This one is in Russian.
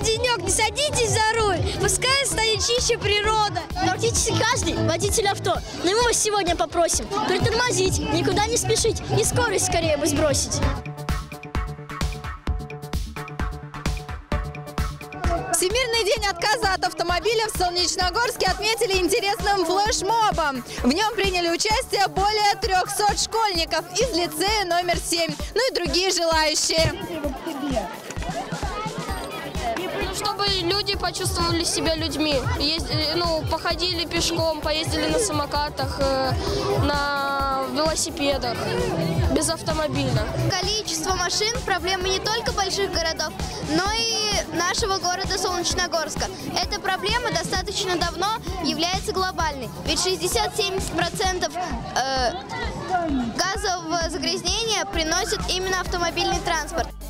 денек, не садитесь за руль, пускай станет чище природа. Практически каждый водитель авто, но мы вас сегодня попросим притормозить, никуда не спешить и скорость скорее бы сбросить. Всемирный день отказа от автомобиля в Солнечногорске отметили интересным флешмобом. В нем приняли участие более 300 школьников из лицея номер 7, ну и другие желающие. Чтобы люди почувствовали себя людьми, походили пешком, поездили на самокатах, на велосипедах, без автомобиля. Количество машин – проблема не только больших городов, но и нашего города Солнечногорска. Эта проблема достаточно давно является глобальной, ведь 60-70% газового загрязнения приносит именно автомобильный транспорт.